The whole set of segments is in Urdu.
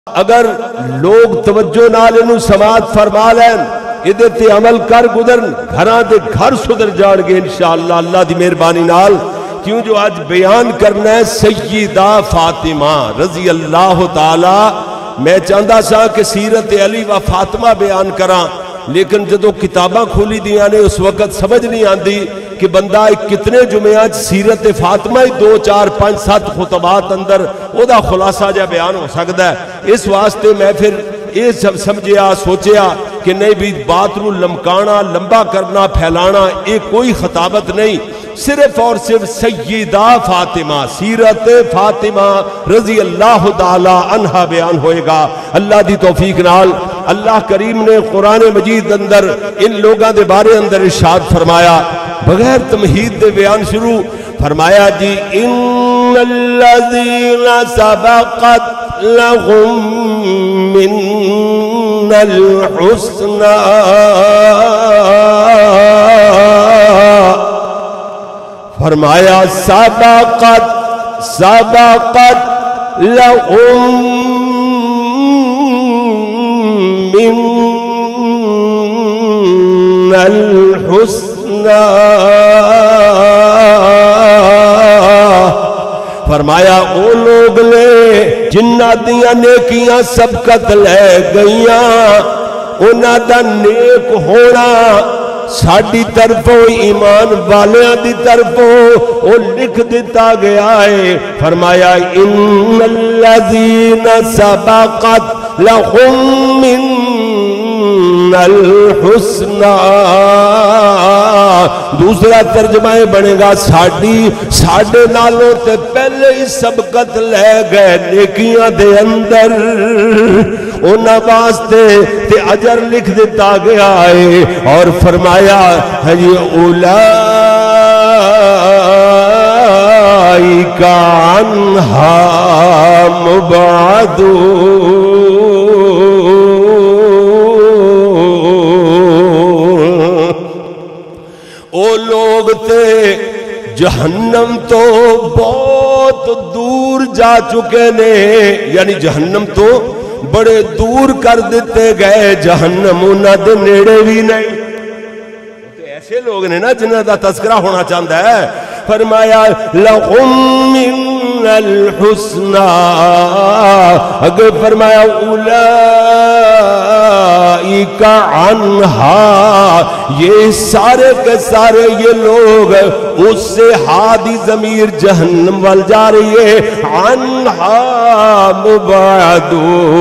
اگر لوگ توجہ نال انہوں سماعت فرما لین ادھے تے عمل کر گزرن گھراں دے گھر سدھر جان گے انشاءاللہ اللہ دی مہربانی نال. کیوں جو آج بیان کرنا ہے سیدہ فاطمہ رضی اللہ تعالی. میں چاہتا سا کہ سیرت علی و فاطمہ بیان کراں لیکن جدو کتاباں کھولی دیاں نے اس وقت سمجھ نہیں آندی کہ بندہ کتنے جمعہ سیرت فاطمہ 2 4 5 7 خطبات اندر او دا خلاصہ جا بیان ہو سکتا ہے. اس واسطے میں پھر یہ سب سمجھیا سوچیا کہ نہیں بھی بات رو لمکانا لمبا کرنا پھیلانا یہ کوئی خطابت نہیں, صرف اور صرف سیدہ فاطمہ سیرت فاطمہ رضی اللہ تعالی عنہ بیان ہوئے گا اللہ دی توفیق نال. اللہ کریم نے قرآن مجید اندر ان لوگاں دے بارے اندر ارشاد فرمایا بغیر تمہید دے بیان شروع فرمایا جی ان الذین سبقت لهم من الحسنى فرمایا سبقت لهم من الحسنى فرمایا او لوگ لے جنہ دیاں نیکیاں سبقت لے گئیاں انہاں دا نیک ہونا ساڑی طرفوں ایمان والیاں دی طرفوں او لکھ دیتا گیا ہے. فرمایا ان الذین سبقت لهم من الحسنى دوسرا ترجمہ بنے گا ساڑھے نالوں تے پہلے ہی سبقت لے گئے نیکیاں دے اندر انہاں واسطے تے اجر لکھ دیتا گیا ہے. اور فرمایا اولئک عنہا مبعدون او لوگ تے جہنم تو بہت دور جا چکے نے یعنی جہنم تو بڑے دور کر دیتے گئے جہنم انہاں دے نیڑے بھی نہیں. ایسے لوگ نے نا جنہاں دا تذکرہ ہونا چاہتا ہے. فرمایا لَهُم مِّنَ الْحُسْنَى اگر فرمایا اولئک عنہا یہ سارے کے سارے یہ لوگ اس سے ہادی ضمیر جہنم وال جا رہی ہے عنہا مبعدون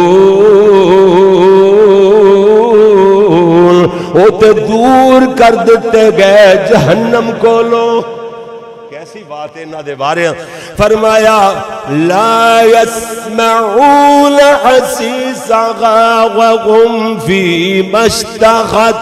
وہ تے دور کر دیتے گئے جہنم کو لوگ. کیسی بات ہے انہاں دے بارے. فرمایا لا يسمعون حسیسها وهم فيما اشتهت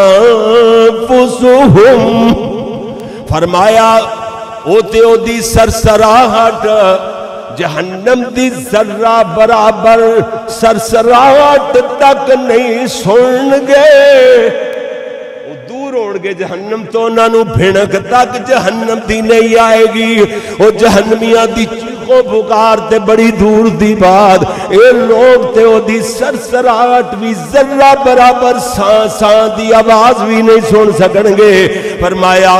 انفسهم فرمایا اوتے او دی سرسراہٹ جہنم دی ذرہ برابر سرسراہٹ تک نہیں سن گے. دور ہوڑ گے جہنم تو انہوں بھنک تک جہنم دی نہیں آئے گی. او جہنمیاں دی چیخو پکار تے بڑی دور دی بات اے لوگ تے او دی سرسراہٹ بھی ذرہ برابر سان دی آواز بھی نہیں سن سکن گے. فرمایا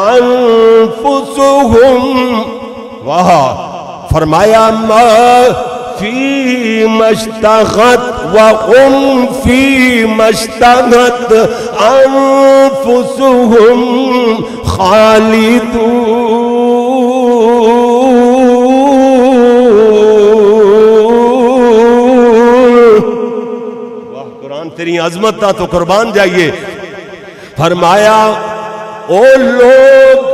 انفسهم واہ فرمایا ما فی مشتغت وَقُمْ فِي مَشْتَغَتْ أَنفُسُهُمْ خَالِدُونَ واہ قرآن تیری عظمت تھا تو قربان جائیے. فرمایا او لوگ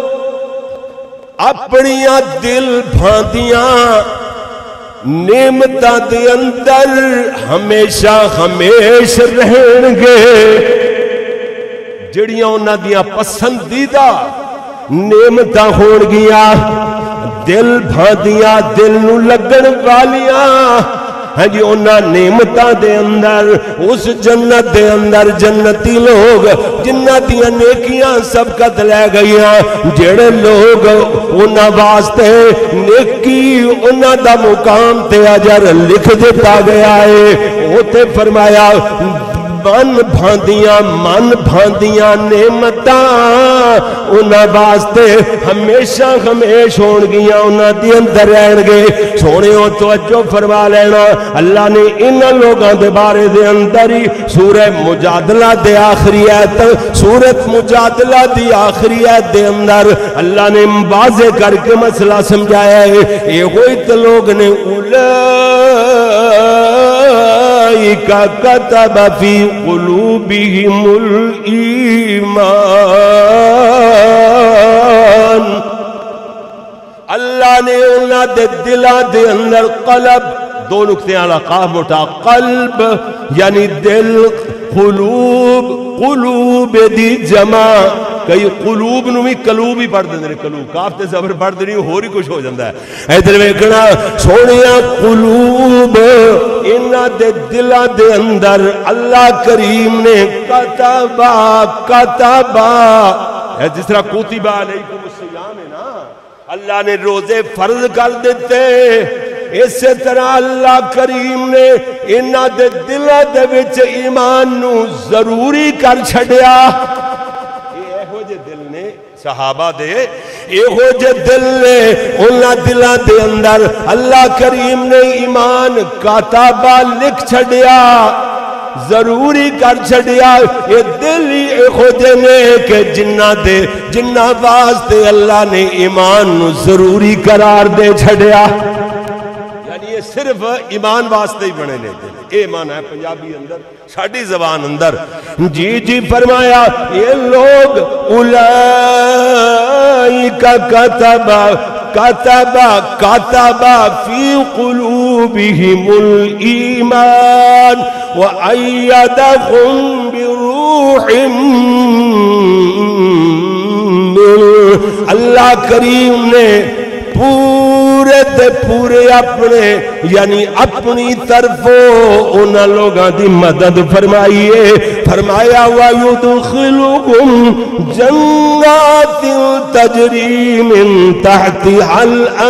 اپنیاں دل بھاندیاں نعمتاں دے اندر ہمیشہ ہمیش رہن گے جڑیاں انہاں دیاں پسندیدہ نعمتاں ہون گیا دل بھاندیاں دل نو لگن والیاں ہاں جی انہاں نعمتاں دے اندر اس جنت دے اندر جنتی لوگ جنہاں دیاں نیکیاں سبقت لے گئیاں جڑے لوگ انہاں واسطے نیکی انہاں دا مقام تے اجر لکھ دیتا گیا ہے وہ تے فرمایا من بھاندیاں نعمتاں انہاں واسطے ہمیشہ ہمیش ہون گیاں انہاں دی اندر رہن گے سونےو توجہ فرما لینا اللہ نے انہاں لوگاں دے بارے دے اندر ہی سورہ مجادلہ دے آخری آیت سورت مجادلہ دی آخری آیت دے اندر اللہ نے واضح کر کے مسئلہ سمجھایا ہے یہ ہوئی تو لوگ نے اولئیکا کتب فی قلوبہم الایمان اللہ نے انہاں دے دلہ دے اندر قلب دو نکتے والا قاف موٹا قلب یعنی دل قلوب دی جمع کئی قلوب نو بھی قلوب ہی پڑھ دیں قلوب کاف تے زبر پڑھ دیں ہو رہی کچھ ہو جاندہ ہے ادھر ویکھنا سونیا قلوب انہاں دے دلہ دے اندر اللہ کریم نے کتبا جس طرح کتبا علیکم الصیام ہے نا اللہ نے روزے فرض کر دیتے اسی طرح اللہ کریم نے انہاں دے دلہ دے وچ ایمان نو ضروری کر چھڑیا دل نے صحابہ دے ایہو جے دل نے انہاں دلہ دے اندر اللہ کریم نے ایمان کاتابہ لکھ چھڑیا ضروری کر چھڑیا یہ دل ہی ایہو جے نے کہ جنہ واسطے اللہ نے ایمان نو ضروری قرار دے چھڑیا یہ صرف ایمان واسطے ہی بنے لے دل اے معنی ہے پنجابی اندر ساڑھی زبان اندر جی فرمایا یہ لوگ اولئیکا کتبا فی قلوبہم الایمان وَأَيَّدَهُمْ بِرُوحٍ اللہ کریم نے پورے اپنے یعنی اپنی طرفوں انہاں لوگاں دی مدد فرمائیے فرمایا وَيُدْخِلُهُمْ جَنَّاتٍ تَجْرِي مِن تَحْتِهَا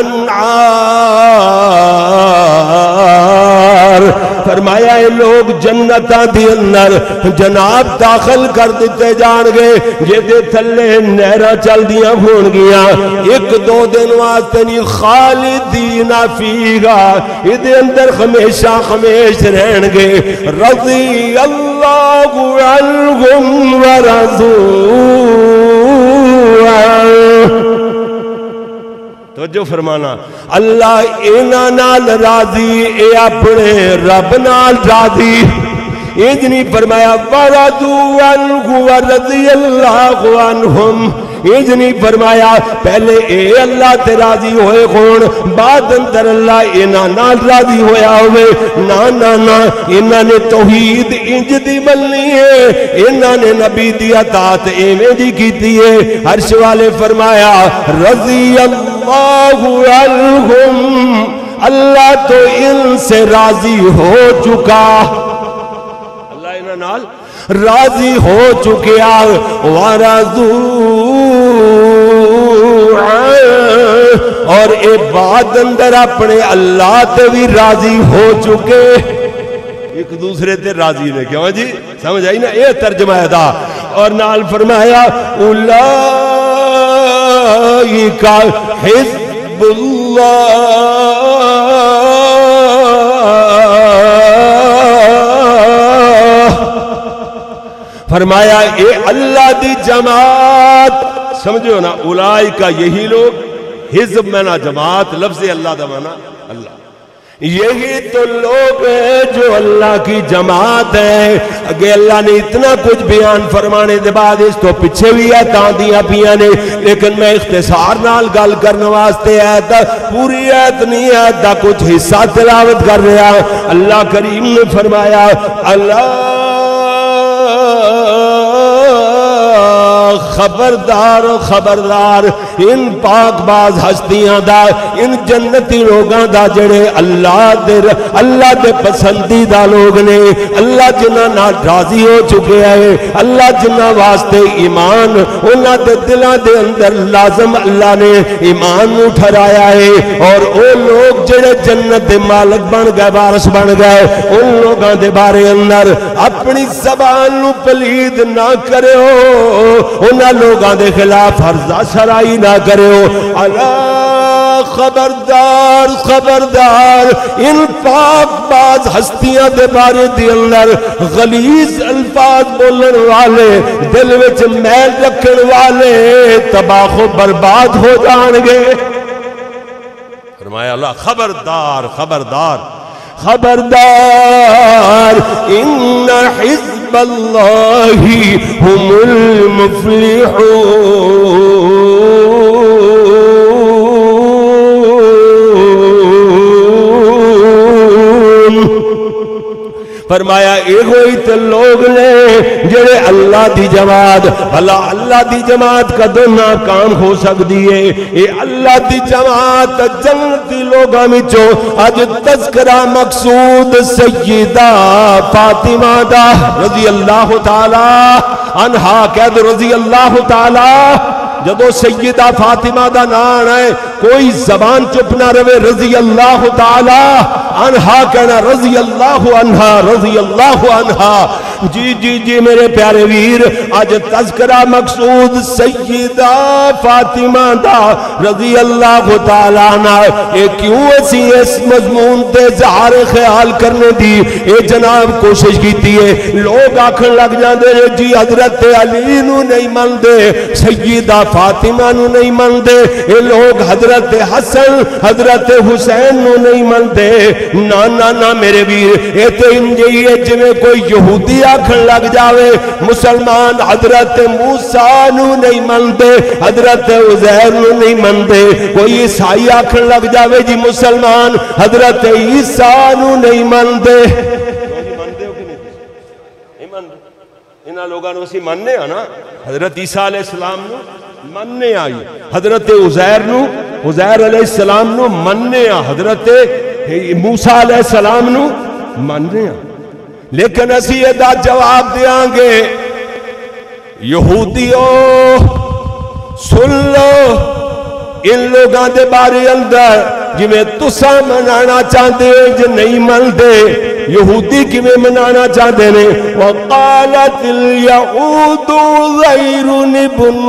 الْأَنْعَارِ فرمایا اے لوگ جنتاں دی اندر جناب داخل کر دیتے جان گے یہ دے تھلے نہراں چل دیاں ہون گیاں ایک دو دن واسطے نہیں خالدین فیہا یہ اندر ہمیشہ ہمیش رہن گے رضی اللہ عنہم ورضوا توجہ فرمانا اللہ اینا نال راضی اے اپنے رب نال راضی ایج نہیں فرمایا ورضوا عنہ ورضی اللہ عنہم ایج نہیں فرمایا پہلے اے اللہ تے راضی ہوئے خون بعد اندر اللہ اینا نال راضی ہویا ہوئے نا اینا نے توحید انج دی بلنی ہے اینا نے نبی دی اطاعت ایویں دی کیتی ہے عرش والے فرمایا رضی اللہ عنہم اللہ تو ان سے راضی ہو چکا اللہ اینا نال راضی ہو چکیا اور اے بعد اندر اپنے اللہ تے بھی راضی ہو چکے ایک دوسرے تے راضی نے کیوں جی سمجھ آئی نا یہ ترجمہ ہے دا اور نال فرمایا اولئیکا حزب اللہ فرمایا اے اللہ دی جماعت سمجھو نا اولائکا یہی لوگ حزب میں نا جماعت لفظ اللہ دا مانا اللہ یہی تو لوگ ہیں جو اللہ کی جماعت ہے اگر اللہ نے اتنا کچھ بیان فرمانے دے بعد اس تو پچھے بھی ہے تاندیاں پیاں نے لیکن میں اختصار نال گل کرنے واسطے آیت پوری آیت نہیں آیت دا کچھ حصہ تلاوت کر رہا اللہ کریم نے فرمایا اللہ خبردار ان پاک باز ہستیاں دا ان جنتی لوگاں دا جڑے اللہ دے پسندیدہ لوگ نے اللہ جنہ نال راضی ہو چکے ہیں اللہ جنہ واسطے ایمان انہاں دے دلاں دے اندر لازم اللہ نے ایمان نو ٹھہرایا ہے اور او لوگ جڑے جنت دے مالک بن گئے وارث بن گئے ان لوگاں دے بارے اندر اپنی زبان نو پلید نہ کرو انہاں لوگاں دے خلاف ہرزہ شرائی نہ کرو اللہ خبردار خبردار ان پاک باز ہستیاں دے بارے دی اندر غلیظ الفاظ بولن والے دل وچ میل رکھن والے تباہ و برباد ہو جان گے فرمایا اللہ خبردار خبردار خبردار ان حزب اللہ هم المفلحون فرمایا ایک تے لوگ نے جڑے اللہ دی جماعت اللہ دی جماعت کدوں ناکام ہو سکتی ہے اے اللہ دی جماعت جنتی لوگاں وچوں اج تذکرہ مقصود سیدہ فاطمہ دا رضی اللہ تعالی عنہا کہہ دو رضی اللہ تعالی جدو سیدہ فاطمہ دا نام ہے کوئی زبان چپ نہ رہے رضی اللہ تعالی عنہا کہنا رضی اللہ عنہا رضی اللہ عنہا جی جی جی میرے پیارے ویر آج تذکرہ مقصود سیدہ فاطمہ دا رضی اللہ تعالی عنہ اے کیوں اسی اس مضمون تے ظاہر خیال کرنے دی اے جناب کوشش کیتی ہے لوگ آکھن لگ جاندے جی حضرت علی نو نہیں مندے سیدہ فاطمہ نو نہیں مندے اے لوگ حضرت حسن حضرت حسین نو نہیں مندے نا نا نا میرے ویر اے تے انجی ہے جویں کوئی یہودی آکھن لگ جاوے مسلمان حضرت موسیٰ نو نہیں مندے حضرت عزیر نو نہیں مندے کوئی عیسائی آکھن لگ جاوے جی مسلمان حضرت عیسیٰ نو نہیں مندے انہاں لوگاں نو اسی مننے ہاں نا حضرت عیسیٰ علیہ السلام نو مننے آئی حضرت عزیر علیہ السلام نو مننے آ حضرت موسیٰ علیہ السلام نو مننے آ لیکن اسی ادا جواب دیاں گے یہودیوں سن لو ان لوگاں دے بارے اندر جویں تساں منانا چاہتے ہیں جو نہیں مندے یہودی کیویں منانا چاہتے ہیں وقالت الیہود عزیر ابن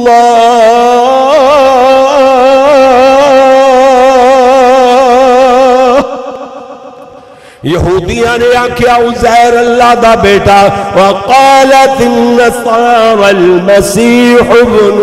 اللہ یہودیاں نے آکھیا عزیر اللہ دا بیٹا وقالت النصارى المسیح ابن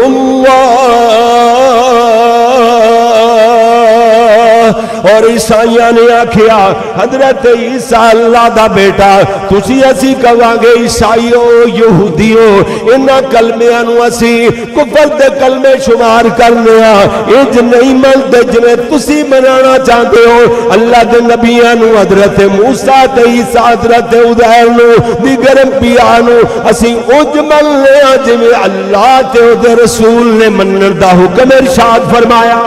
اللہ اور عیسائیاں نے آکھیا حضرت عیسیٰ اللہ دا بیٹا تسی اسی کہاں گے عیسائیوں یہودیوں انہاں کلمیاں نو اسی کفر دے کلمے شمار کرنے اج نہیں ملتے جویں تسی منانا چاہتے ہو اللہ دے نبیاں نو حضرت موسیٰ تے عیسیٰ حضرت عزیر نو دیگر انبیاء نو اسی اج ملنے جویں اللہ تے دے رسول نے منن دا حکم ارشاد فرمایا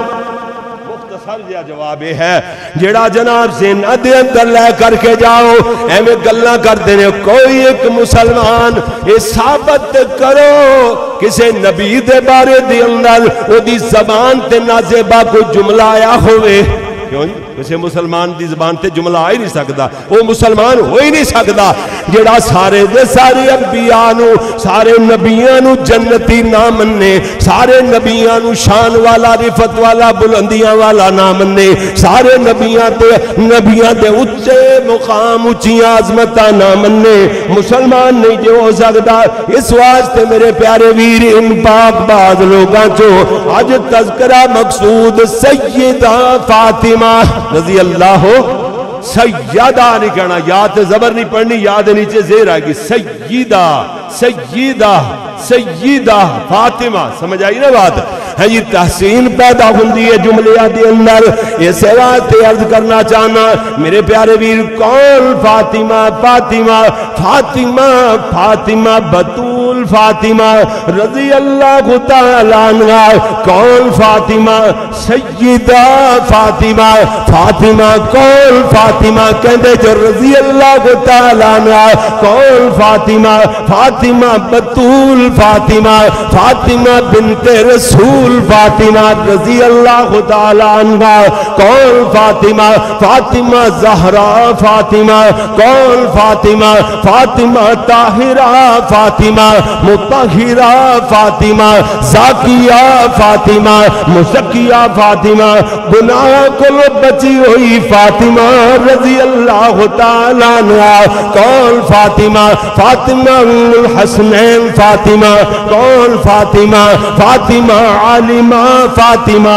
جواب ہے جڑا جناب زینہ دے اندر لے کر کے جاؤ ایمیں گلہ کر دینے کوئی ایک مسلمان یہ ثابت کرو کسے نبی دے بارے دے اندر وہ دی زبان تے نازبہ کو جملہ آیا ہوئے کیوں جی کسے مسلمان دی زبان تے جملہ آئی نہیں سکتا وہ مسلمان ہو ہی نہیں سکتا جڑا سارے دے سارے انبیاء نو سارے نبیاں نو جنتی نہ مننے سارے نبیاں نو شان والا رفت والا بلندیاں والا نہ مننے سارے نبیاں دے اچھے مقام اچھی عظمتاں نہ مننے مسلمان نہیں جو ہو سکتا اس واسطے میرے پیارے ویر ان پاک باز لوگاں چو آج تذکرہ مقصود سیدہ فاطمہ رضی اللہ سیدہ نہیں کہنا یاد زبر نہیں پڑھنی یاد نیچے زیر آئے گی سیدہ سیدہ سیدہ فاطمہ سمجھ آئی نا بات ہے یہ تحسین پیدا ہوندی ہے جملیاں دے اندر. اس واسطے عرض کرنا چاہنا میرے پیارے ویر کون فاطمہ فاطمہ فاطمہ فاطمہ بطول فاطمہ رضی اللہ تعالی عنہا. کون فاطمہ سیدہ فاطمہ فاطمہ کون فاطمہ کہندے جو رضی اللہ تعالی عنہا. کون فاطمہ فاطمہ بطول فاطمہ فاطمہ بنت رسول فاطمہ رضی اللہ تعالی عنہا. کون فاطمہ فاطمہ زہرا فاطمہ. کون فاطمہ فاطمہ طاہرہ فاطمہ مطہرہ فاطمہ زاکیہ فاطمہ مزکیہ فاطمہ گناہ کو بچی ہوئی فاطمہ رضی اللہ تعالی عنہا. کون فاطمہ فاطمہ ام الحسنین فاطمہ. کون فاطمہ فاطمہ عالمہ فاطمہ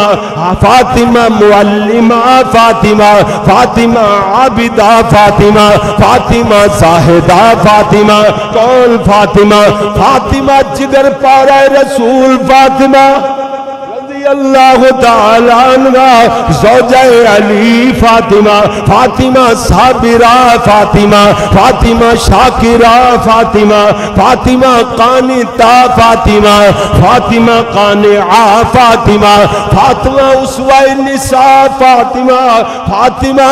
فاطمہ معلمہ فاطمہ فاطمہ عابدہ فاطمہ فاطمہ زاہدہ فاطمہ. کون فاطمہ فاطمہ جگر پارہ رسول فاطمہ رضی اللہ تعالی عنہ. زوجہ علی فاطمہ فاطمہ صابرہ فاطمہ فاطمہ شاکرہ فاطمہ فاطمہ قانتہ فاطمہ فاطمہ قانعہ فاطمہ فاطمہ اسوہ نساء فاطمہ فاطمہ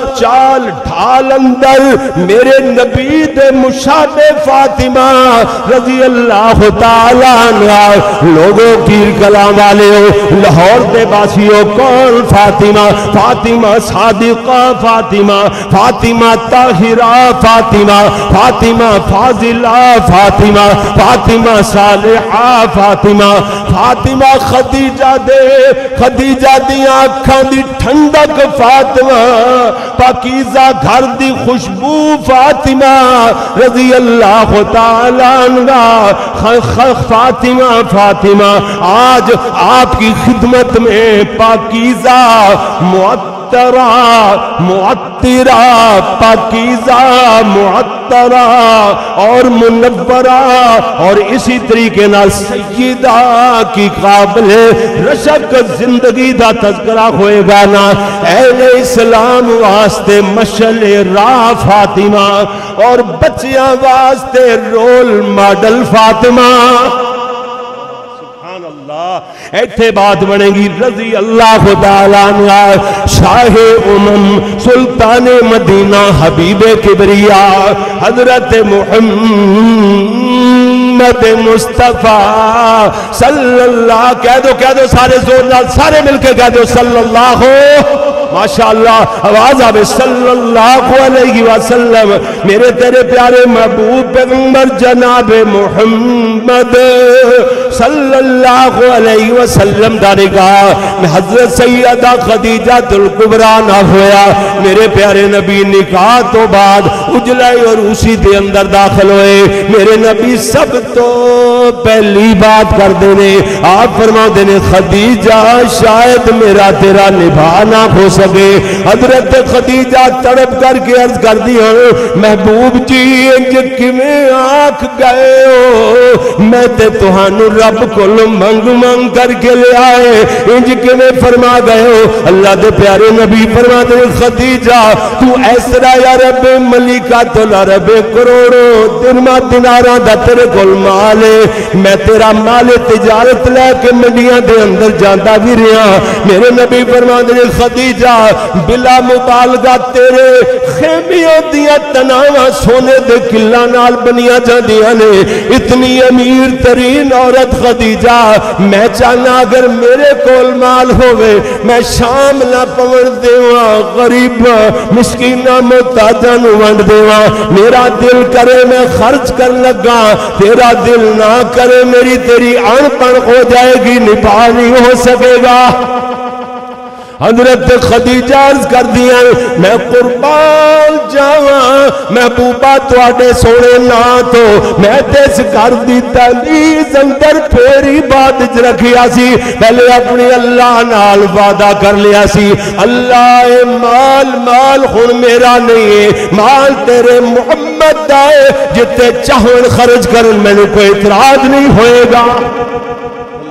چال ڈھال اندر میرے نبی دے مشابہ فاطمہ رضی اللہ تعالی عنہ. لوگوں پیر کلام والے ہو لاہور دے باسیوں کون فاطمہ فاطمہ صادقہ فاطمہ فاطمہ طاہرہ فاطمہ فاطمہ فاضلہ فاطمہ فاطمہ صالحہ فاطمہ فاطمہ خدیجہ دی آنکھاں دی ٹھنڈک فاطمہ پاکیزہ گھر دی خوشبو فاطمہ رضی اللہ تعالی عنہ. فاطمہ فاطمہ آج آپ کی خدمت میں پاکیزہ معطرہ معطرہ پاکیزہ معطرہ اور منورہ اور اسی طریقے نال سیدہ کی قابل رشک زندگی دا تذکرہ ہوئے گا نا. اہل اسلام واسطے مشعل راہ فاطمہ اور بچیاں واسطے رول ماڈل فاطمہ. ایتھے بات بنے گی رضی اللہ تعالی عنہ. شاہ سلطان مدینہ حبیب کبریا حضرت محمد مصطفیٰ صلی اللہ کہہ دو سارے زور نال سارے مل کے کہہ دو صلی اللہ ماشاءاللہ آواز آوے صلی اللہ علیہ وسلم. میرے تیرے پیارے محبوب پیغمبر جناب محمد صلی اللہ علیہ وسلم دانے کہا میں حضرت سیدہ خدیجہ الکبریٰ نہ ہویا. میرے پیارے نبی نکاح تو بعد اجلائے اور اسی دے اندر داخل ہوئے. میرے نبی سب تو پہلی بات کر دینے آپ فرما دینے خدیجہ شاید میرا تیرا نبھا نہ ہو سکے. حضرت خدیجہ تڑپ کر کے عرض کر دیا محبوب جی انج کمیں آنکھ گئے ہو میں تے تہانو رب کو منگ کر کے لے آئے انج کمیں فرما گئے ہو. اللہ دے پیارے نبی فرما دے خدیجہ تو اس طرح یا رب ملکہ تو رب کروڑوں درما دیناراں دا تیرے کول مال ہے میں تیرا مال تجارت لے کے منڈیاں دے اندر جاندا بھی رہا. میرے نبی فرما دے خدیجہ بلا مبالغہ تیرے خیمیاں دیا تناواں سونے دے قلعہ نال بنیاں جاندیاں نے. اتنی امیر ترین عورت خدیجہ میں چاہنا اگر میرے کول مال ہوئے میں شام نہ پون دیواں غریباں مسکیناں محتاجاں نوں ونڈ دیواں. میرا دل کرے میں خرچ کر لگا تیرا دل نہ کرے میری تیری ان پڑھ ہو جائے گی نبھا نہیں ہو سکے گا. حضرت خدیجہ عرض کر دیا میں قربان جاواں محبوبہ تواڈے سونے نا تو میں تیس گھر دی دہلیز اندر پھیری بات وچ رکھیا سی پہلے اپنی اللہ نال وعدہ کر لیا سی اللہ مال ہن میرا نہیں ہے مال تیرے محمد دا ہے جتے چاہن خرچ کرن مینوں کوئی اعتراض نہیں ہوئے گا.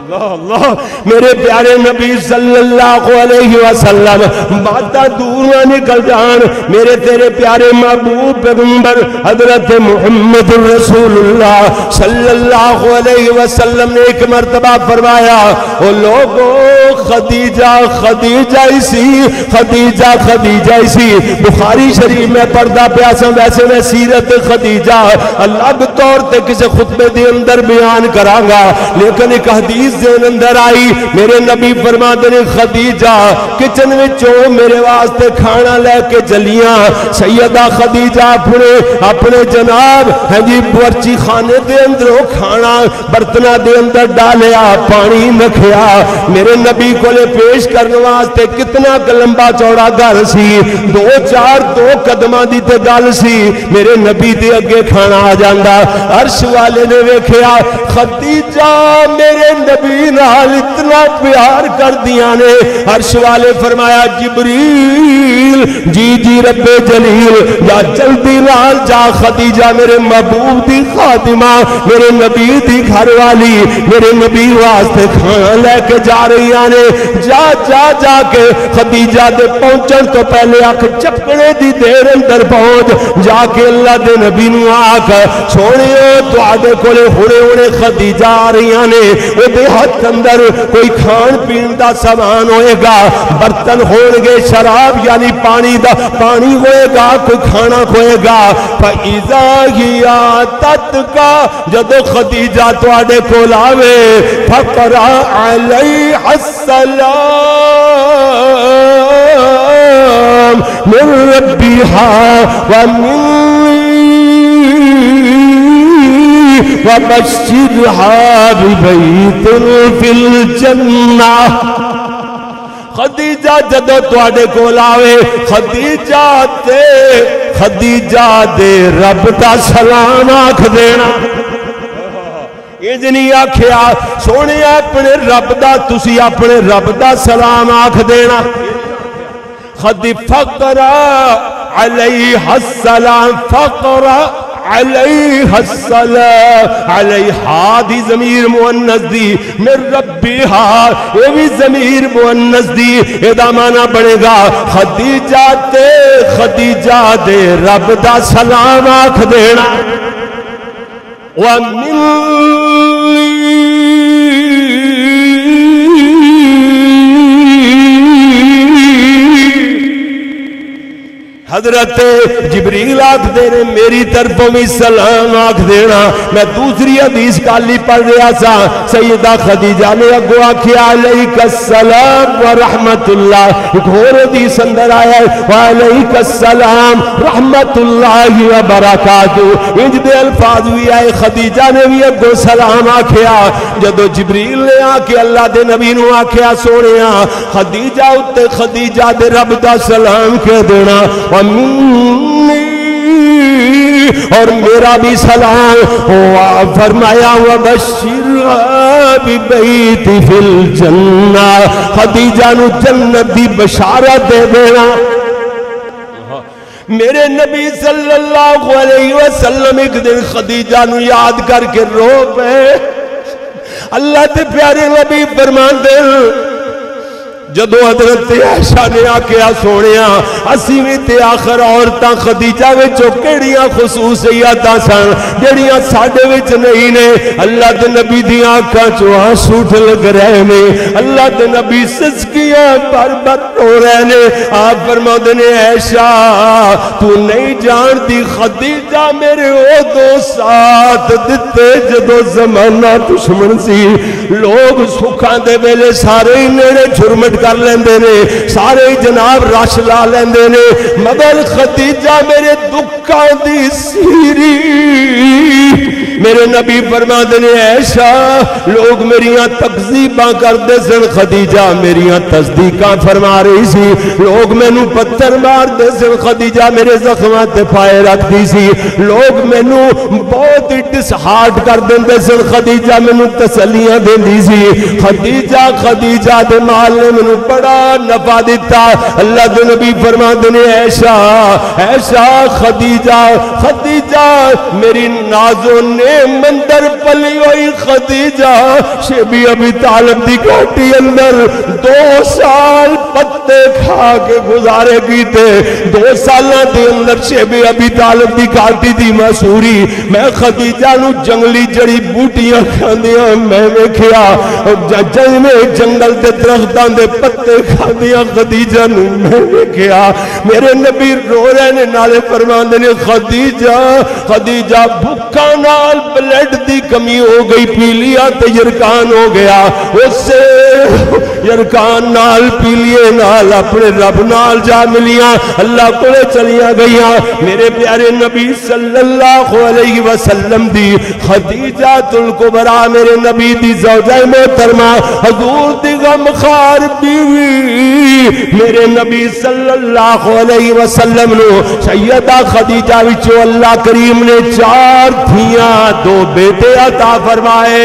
اللہ میرے پیارے نبی صلی اللہ علیہ وسلم باتاں دور نہ نکل جان. میرے تیرے پیارے محبوب پیغمبر حضرت محمد رسول اللہ صلی اللہ علیہ وسلم نے ایک مرتبہ فرمایا او لوگو خدیجہ خدیجہ اسی خدیجہ خدیجہ اسی. بخاری شریف میں پڑھدا پیا سا. ویسے میں سیرت خدیجہ الگ طور تے کسی خطبے دے اندر بیان کراں گا, لیکن ایک حدیث دے اندر آئی. میرے نبی فرماندے نے خدیجہ کچن وچوں میرے واسطے کھانا لے کے چلیاں. سیدہ خدیجہ اپنے جناب ہے جی برچی خانے دے اندر کھانا برتنا دے اندر ڈالیا, پانی رکھیا. میرے نبی کو لے پیش کرنے واسطے کتنا لمبا چوڑا گھر سی, 2 قدماں دی تے گل سی. میرے نبی دے اگے کھانا آ جاندا. عرش والے نے ویکھیا خدیجہ میرے نبی نال اتنا پیار کر دیاں نے. عرش والے فرمایا جبریل جی رب جلیل یا جلدی نال جا خدیجہ میرے محبوب دی خادمہ میرے نبی دی گھر والی میرے نبی واسطے کھانا لے کے جا رہی نے. جا کے خدیجہ دے پہنچن تو پہلے آکھ چپکنے دی دیر اندر پہنچ جا کے اللہ دے نبی نو آکھ سونیو تواڈے کولے ہونے خدیجہ آ رہی نے. او دے ہاتھ اندر کوئی کھان پین دا سامان ہوئے گا, برتن ہون گے, شراب یعنی پانی ہوئے گا, کوئی کھانا ہوئے گا. فَإِذَا هِيَ تَتْكَ جدو خدیجہ تواڈے کول آوے فَقْرَأْ عَلَيْهَا السلام من ربها وبشرها ببيت في الجنة. خدیجہ جدو تواڈے کول آوے خدیجہ دے رب دا سلام آکھ دینا. نہیں آکھیا سونے اپنے رب دا تسی اپنے رب دا سلام آکھ دینا. فقرا علیہ السلام فقرا علیہ السلام علیہا دی ضمیر مؤنث دی من ربہا یہ بھی ضمیر مؤنث دی. ادا معنی بنے گا خدیجہ دے رب دا سلام آکھ دینا. حضرت جبریل آکھ دینے میری طرفوں میں سلام آکھ دینا. میں دوسری حدیث کالی پڑھ رہا سا. سیدہ خدیجہ نے اگو آکھیا علیک السلام ورحمت اللہ. ایک اور حدیث اندر آیا ہے وعلیک السلام رحمت اللہ وبرکاتہ. انج دے الفاظ بھی آئے. خدیجہ نے بھی اگو سلام آکھیا. جدو جبریل نے آکے اللہ دے نبی نو آکھیا سونیا خدیجہ اتے خدیجہ دے رب دا سلام کہہ دینا. اور میرا بھی سلام ہوا. فرمایا وبشرها ببیت فی الجنہ. خدیجہ نو جنت دی بشارت دے دینا. میرے نبی صلی اللہ علیہ وسلم ایک دن خدیجہ نو یاد کر کے رو پے. اللہ تے پیارے نبی فرماندے جدو حضرت عائشہ نے آکیا سونیا اسی بھی تے آخر عورتاں خدیجہ وچوں کیڑیاں خصوصیاتاں سن جڑیاں ساڈے وچ نہیں نے. اللہ دے نبی دی آنکھاں چوں آنسو لگ رہے نے. اللہ دے نبی سسکیاں بر رو رہے نے. آپ فرماندے نے عائشہ تو نہیں جانتی خدیجہ میرے او دو ساتھ دتے جدو زمانہ دشمن سی. لوگ سکھاں دے ویلے سارے نیڑے جھرمٹ کر لیندے نے, سارے جناب رش لا لیندے نے, مگر خدیجہ میرے دکھاں دی سیری. میرے نبی فرماندے نے عائشہ لوگ میریاں تکذیباں کردے سن, خدیجہ میریاں تصدیقاں فرما رہی سی. لوگ مینوں پتھر مار دے سن, خدیجہ میرے زخماں تے پائے رکھ دی سی. لوگ مینوں بہت ڈس ہارٹ کر دیندے سن, خدیجہ مینوں تسلیاں دیندی سی. خدیجہ دے مال نے مینوں بڑا نفع دیتا. اللہ دے نبی فرماندے نے عائشہ خدیجہ میری نازو نے مندر پلی ہوئی خدیجہ شیبی ابی طالب دی گھاٹی اندر 2 سال پتے کھا کے گزارے کیتے 2 سالہ دے اندر شیبی ابی طالب دی گھاٹی دی مسوری میں خدیجہ نو جنگلی جڑی بوٹیاں کھاندیاں میں ویکھیا جنگل دے درختان دے پتے کھاندیاں خدیجہ نو میں ویکھیا میرے نبی رو رہے نے نالے فرماندے نے خدیجہ بھکا نال بلڈ دی کمی ہو گئی پی لیا تے یرکان ہو گیا اس سے یرکان نال پی لیے نال اپنے رب نال جا ملیاں اللہ کو چلیاں گئیاں میرے پیارے نبی صلی اللہ علیہ وسلم دی خدیجہ الکبریٰ میرے نبی دی زوجہ محترمہ حضور دی غمخوار بیوی میرے نبی صلی اللہ علیہ وسلم نو سیدہ خدیجہ وچوں اللہ کریم نے 4 دھیاں 2 بیٹے عطا فرمائے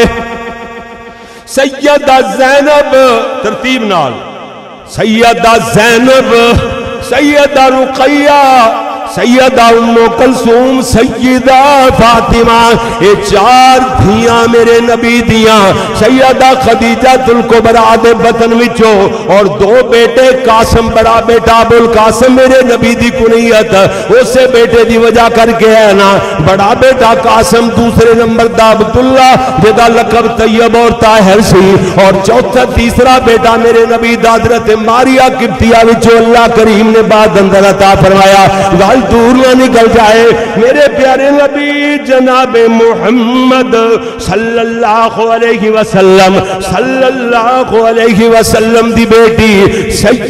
سیدہ زینب ترتیب نال سیدہ زینب سیدہ رقیہ سیدہ ام کلثوم سیدہ فاطمہ یہ 4 دھیاں میرے نبی دیاں سیدہ خدیجہ الکبریٰ دے بطن وچوں اور 2 بیٹے قاسم بڑا بیٹا ابو القاسم میرے نبی دی کنیت اسے بیٹے دی وجہ کر کے ہے نا بڑا بیٹا قاسم دوسرے نمبر دا عبداللہ جدا لقب طیب اور طاہر سی اور چوتھا تیسرا بیٹا میرے نبی حضرت ماریا قبطیہ وچوں اللہ کریم نے بعد اندر عطا فرمایا دور نہ نکل جائے میرے پیارے نبی جناب محمد صلی اللہ علیہ وسلم دی بیٹی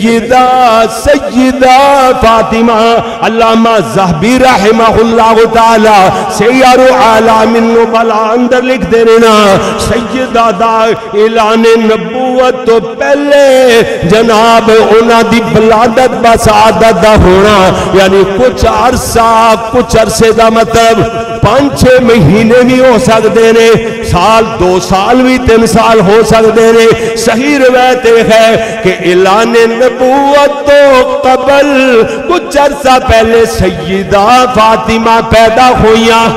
سیدہ فاطمہ علامہ ذہبی رحمہ اللہ تعالی سیار عالم النبلاء اندر لکھ دے رہنا سیدہ دا اعلان نبوت تو پہلے جناب انہاں دی ولادت بسعادت دا ہونا یعنی کچھ عرصے دا مطلب 5-6 مہینے بھی ہو سکتے نے سال 2 سال بھی 3 سال ہو سکتے نے صحیح روایت ہے کہ اعلان نبوت تو قبل کچھ عرصہ پہلے سیدہ فاطمہ پیدا ہوئیاں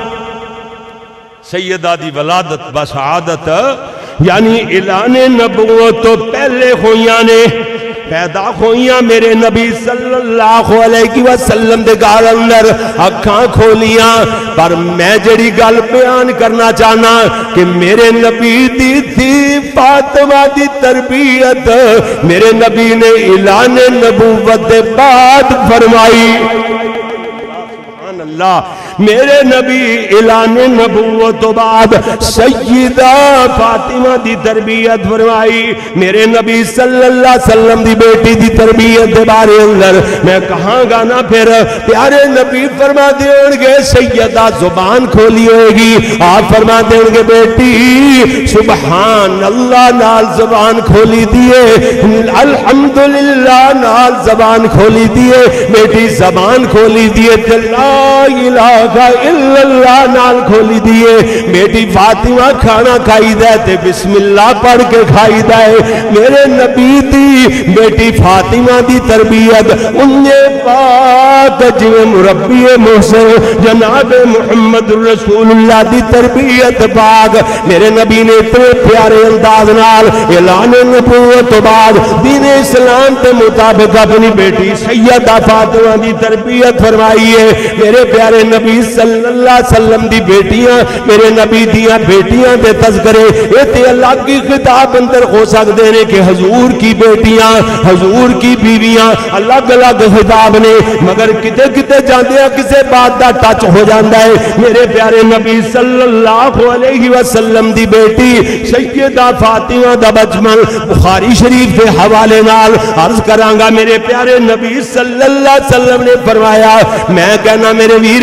سیدہ دی ولادت بسعادت یعنی اعلان نبوت تو پہلے ہوئیاں نے پیدا ہوئیاں میرے نبی صلی اللہ علیہ وسلم دے گال اندر اکھاں کھولیاں پر میں جڑی گل بیان کرنا چاہنا کہ میرے نبی دی تھی فاطمہ دی تربیت میرے نبی نے اعلان نبوت دے بعد فرمائی سبحان اللہ میرے نبی اعلان نبوت تو بعد سیدہ فاطمہ دی تربیت فرمائی میرے نبی صلی اللہ علیہ وسلم دی بیٹی دی تربیت دے بارے اندر میں کہاں گا نا پھر پیارے نبی فرما دیں گے سیدہ زبان کھولی ہوئے گی آپ فرما دیں گے بیٹی سبحان اللہ نال زبان کھولی دیئے الحمدللہ نال زبان کھولی دیئے بیٹی زبان کھولی دیئے لا الہ الا اللہ نال کھولی دیئے بیٹی فاطمہ کھانا کھائی دے تے بسم اللہ پڑھ کے کھائی دے میرے نبی دی بیٹی فاطمہ دی تربیت انہیں پاک جویں مربی محسن جناب محمد رسول اللہ دی تربیت پاک میرے نبی نے اتنے پیارے انداز نال اعلان نبوت بعد دین اسلام کے مطابق اپنی بیٹی سیدہ فاطمہ دی تربیت فرمائی ہے میرے پیارے نبی صلی اللہ علیہ وسلم دی بیٹیاں میرے نبی دیاں بیٹیاں دے تذکرے ایتے اللہ کی خطاب اندر ہو سکتے ہیں کہ حضور کی بیٹیاں حضور کی بیویاں الگ الگ خطاب نے مگر کتے کتے جاندے ہیں کسے بات دا ٹچ ہو جاندہ ہے میرے پیارے نبی صلی اللہ علیہ وسلم دی بیٹی سیدہ فاطمہ دا بچمن بخاری شریف کے حوالے نال عرض کرانگا میرے پیارے نبی صلی اللہ علیہ وسلم نے فرمایا میں کہنا میرے ویر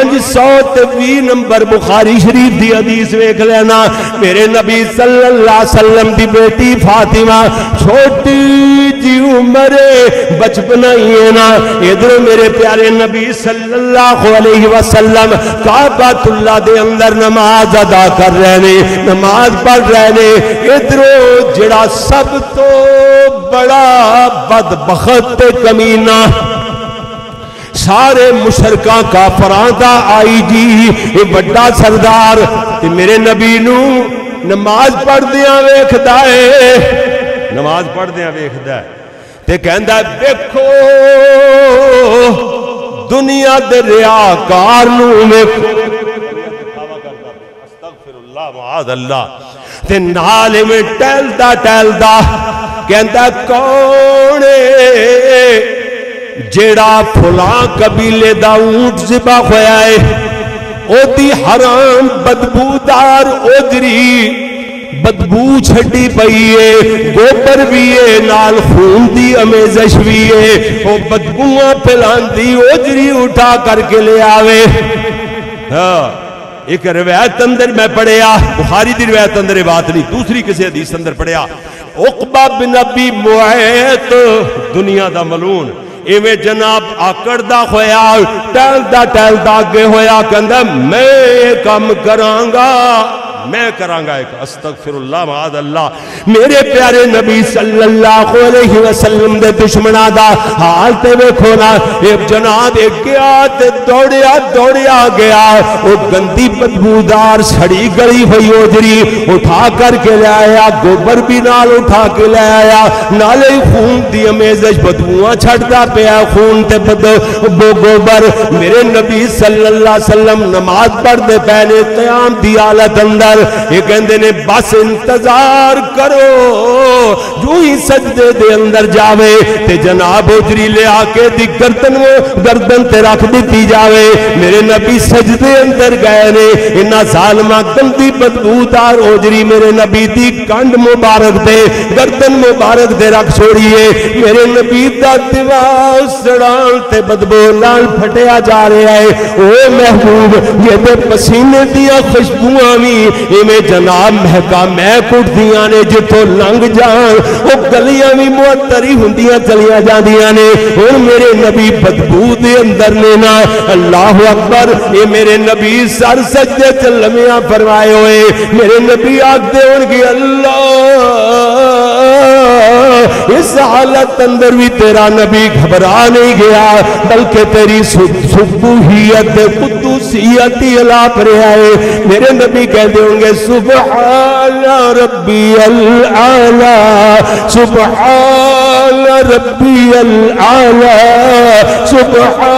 520 نمبر بخاری شریف دی حدیث ویکھ لینا میرے نبی صلی اللہ علیہ وسلم دی بیٹی فاطمہ چھوٹی جی عمر بچپنا ہی ہے نا ادھر میرے پیارے نبی صلی اللہ علیہ وسلم کعبۃ اللہ دے اندر نماز ادا کر رہے نے نماز پڑھ رہے نے ادھر جڑا سب تو بڑا بدبخت کمینہ سارے مشرکاں کافراں دا آئی جی اے بڑا سردار تے میرے نبی نو نماز پڑھ دیاں ویکھدا ہے، نماز پڑھ دیاں ویکھدا ہے تے کہندا دیکھو دنیا دے ریاکار نو ویکھو، استغفر اللہ معاذ اللہ، تے نال میں ٹہلدا ٹہلدا کہندا کون جیڑا فلاں قبیلے دا اونٹ ذبح ہویا ہے او دی حرام بدبودار اوجری بدبو چھڑی پئی ہے، گوبر بھی ہے نال خون دی امیزش بھی ہے، او بدبوواں پھیلاندی اوجری اٹھا کر کے لے آوے۔ ہاں ایک روایت اندر میں پڑھیا، بخاری دی روایت اندر بات نہیں، دوسری کسی حدیث اندر پڑھیا، عقبہ بن ابی معیط دنیا دا ملون ایویں جناب آکڑدا ہویا ٹہلدا ٹہلدا اگے ہویا کہندا میں کم کرانگا، میں کرانگا ایک، استغفر اللہ معاذ اللہ۔ میرے پیارے نبی صلی اللہ علیہ وسلم دے دشمناں دا حال تے ویکھو نا، ایک جناب ایک گیا تے دوڑیا دوڑیا گیا، او گندی بدبودار سڑی گلی ہوئی اوجری اٹھا کر کے لے آیا، گوبر بھی نال اٹھا کے لے آیا، نالے خون دی امیزش بدبواں چھڑدا پیا، خون تے بو گوبر۔ میرے نبی صلی اللہ علیہ وسلم نماز پڑھ دے پہلے قیام دی حالت اندر یہ کہندے نے بس انتظار کرو، جو ہی سجدے دے اندر جاوے تے جناب اوجری لے آکے دی گردن تے رکھ دیتی جاوے۔ میرے نبی سجدے اندر گئے نے، انہاں ظالمہ گندی بدبودار اوجری میرے نبی دی کنڈ مبارک دے گردن مبارک دے رکھ چھوڑیے، میرے نبی دا دماغ سڑان تے بدبو نال پھٹیا جا رہا ہے۔ او محبوب یہ دے پسینے دیا خوشبوئاں بھی میں جناب مہکا محک اٹھدیاں نے، جتوں لنگ جان وہ گلیاں بھی معطری ہوندیاں چلیاں جاندیاں نے، اور میرے نبی بدبو دے اندر نے نا، اللہ اکبر، یہ میرے نبی سر سجدے چلمیاں فرمائے ہوئے، میرے نبی آگتے ان کی اللہ اس حالت اندر بھی تیرا نبی گھبرا نہیں گیا، بلکہ تیری سبوحیت قدوسیت ہی علا پر آئے۔ میرے نبی کہتے ہوں گے سبحان ربی العالی، سبحان ربی العالی، سبحان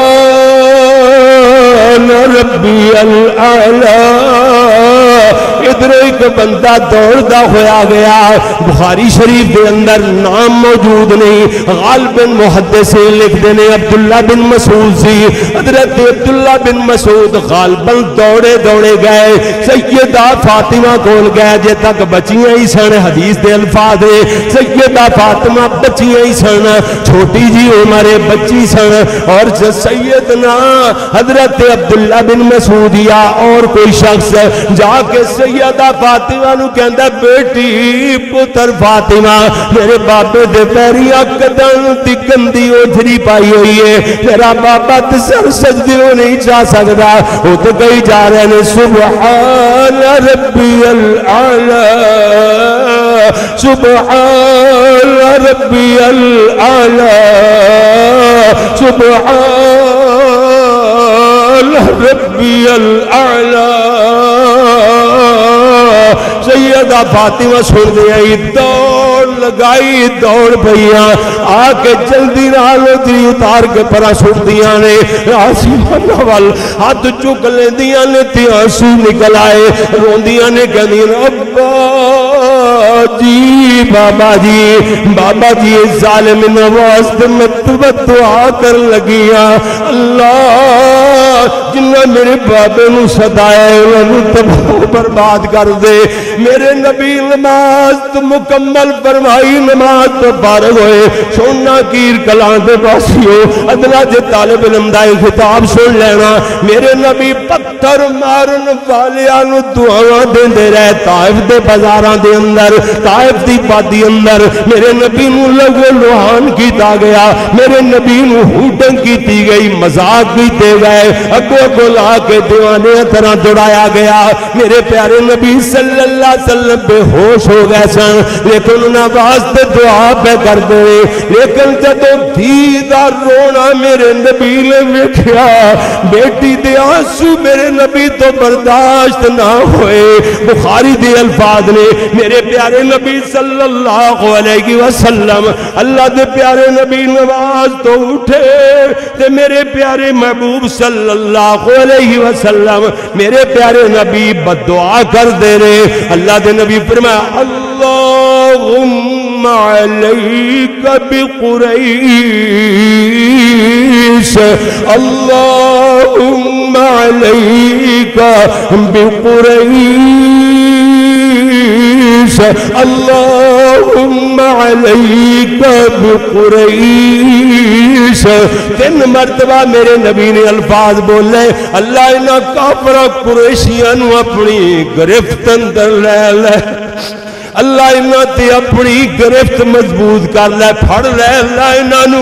ربی العالی۔ ادھر ایک بندہ دوڑدا ہویا گیا، بخاری شریف دے اندر نام موجود نہیں، غالب محدثین لکھتے ہیں عبداللہ بن مسعود سی، حضرت عبداللہ بن مسعود غالباً دوڑے دوڑے گئے سیدہ فاطمہ کول گئے، جے تک بچیاں ہی سن، حدیث دے الفاظ ہے سیدہ فاطمہ بچیاں ہی سن، چھوٹی جی عمر بچی سن، اور سیدنا حضرت عبداللہ بن مسعود یا اور کوئی شخص جا کے سیدہ فاطمہ نو کہندا بیٹی پتر فاطمہ میرے بابے دے پیری قدم دی گندی اوجری پائی ہوئی ہے، تیرا بابا تے سر سجدے نہیں جا سکدا، وہ تو کہی جا رہے ہیں سبحان ربی العالی، سبحان ربی العالی، سبحان ربی العالی۔ سیدہ فاطمہ سن گئی، دوڑ لگائی، دوڑ پئیاں، آ کے جلدی نال اوجری اتار کے پرا سٹ دیاں نے، آسمان وال ہاتھ چک لیندیاں نے تے آنسو نکل آئے، روندیاں نے کہندیاں ابا جی بابا جی ظالم نواز تے میں دعا کر لگیاں، اللہ جنہ میرے بابے نو صدایا انہوں تباہ برباد کر دے۔ میرے نبی نماز تو مکمل فرمائی، نماز تو فارغ ہوئے، سننا کیر کلان دے پاسیو ادنا جے طالب علم دا خطاب سن لینا، میرے نبی پتھر مارن والیاں دعاواں دیندے رہے طائف دے بازاراں دے اندر، طائف دی وادی اندر، میرے نبی نو لگو لوہان کیتا گیا، میرے نبی نو ہوٹن کیتی گئی، مذاق کیتے گئے، اگو اگو لا کے دیوانے طرح دوڑایا گیا. میرے پیارے نبی صلی اللہ علیہ وسلم بے ہوش ہو گئے سن لیکن انہاں واسطے دعا پہ کر دے. لیکن جدو دھی دا رونا میرے نبی نے ویکھیا بیٹی دے آنسو میرے نبی تو برداشت نہ ہوئے. بخاری دے الفاظ نے میرے پیارے نبی صلی اللہ علیہ وسلم اللہ دے پیارے نبی نماز تو اٹھے تے میرے پیارے محبوب صلی اللہ علیہ وسلم میرے پیارے نبی بدعا کر دے رہے. اللہ دے نبی فرمایا اللہم علیک بقریش اللہم علیک بقریش اللہم علیک بقریش. 3 مرتبہ میرے نبی نے الفاظ بولے اللہ انہاں کافر قریشیاں نو اپنی گرفت اندر لے لے. اللہ انہاں تے اپنی گرفت مضبوط کر لے پھڑ لے اللہ انہاں نو.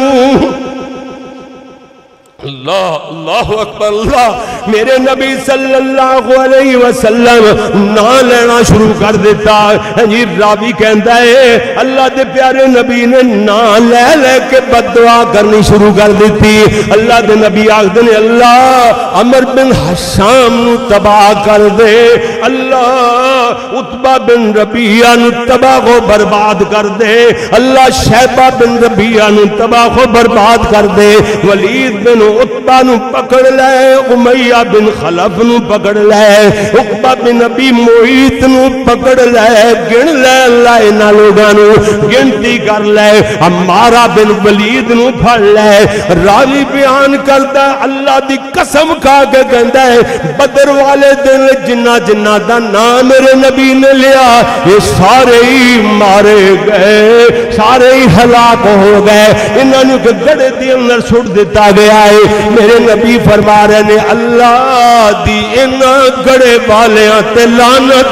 اللہ اللہ اکبر اللہ. میرے نبی صلی اللہ علیہ وسلم نہ لینا شروع کر دیتا. جی راوی کہندا ہے اللہ دے پیارے نبی نے نہ لے لے کے بددعا کرنی شروع کر دیتی. اللہ دے نبی آخدے نے اللہ عمر بن حشام نو تباہ کر دے, اللہ عتبہ بن ربیعہ نو تباہ و برباد کر دے, اللہ شیبہ بن ربیعہ نو تباہ و برباد کر دے, ولید بن عتبہ نو پکڑ لے, امیہ بن خلف نو پکڑ لے, عقبہ بن ابی معیط نو پکڑ لے, گن لے اللہ انہاں لوگاں نو گنتی کر لے, عمارہ بن ولید نو پھڑ لے. راوی بیان کرتا ہے اللہ دی قسم کھا کے کہندا ہے بدر والے دن جنہ جنہ دا نام میرے نبی نے لیا یہ سارے ہی مارے گئے, سارے ہی ہلاک ہو گئے. انہاں نو گڑے دے اندر سٹ دیتا گیا ہے. میرے نبی فرما رہے نے اللہ دی انہاں گڑے والیاں تے لعنت.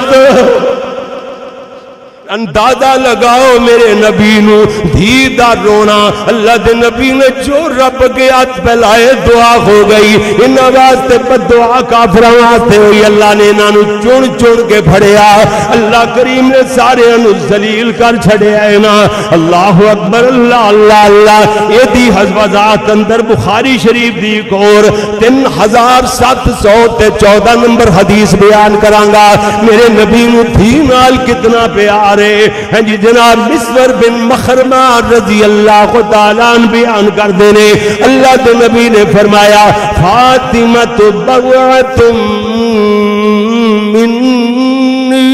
اندازہ لگاؤ میرے نبی نو دھی دا رونا. اللہ دے نبی نے جو رب کے ہاتھ پھیلائے دعا ہو گئی. انہاں واسطے بددعا کافراں واسطے ہوئی. اللہ نے انہاں نو چن چن کے پھڑیا. اللہ کریم نے سارے نو ذلیل کر چھڑیا ہے نا. اللہ اکبر اللہ اللہ اللہ. یہ دی حضرات اندر بخاری شریف دی ایک اور 3714 نمبر حدیث بیان کرانگا. میرے نبی نو دھی نال کتنا پیار ہیں جی. جناب مسور بن مخرمہ رضی اللہ تعالیٰ عنہ بیان کر دینے اللہ دے نبی نے فرمایا فاطمہ بضعۃ منی,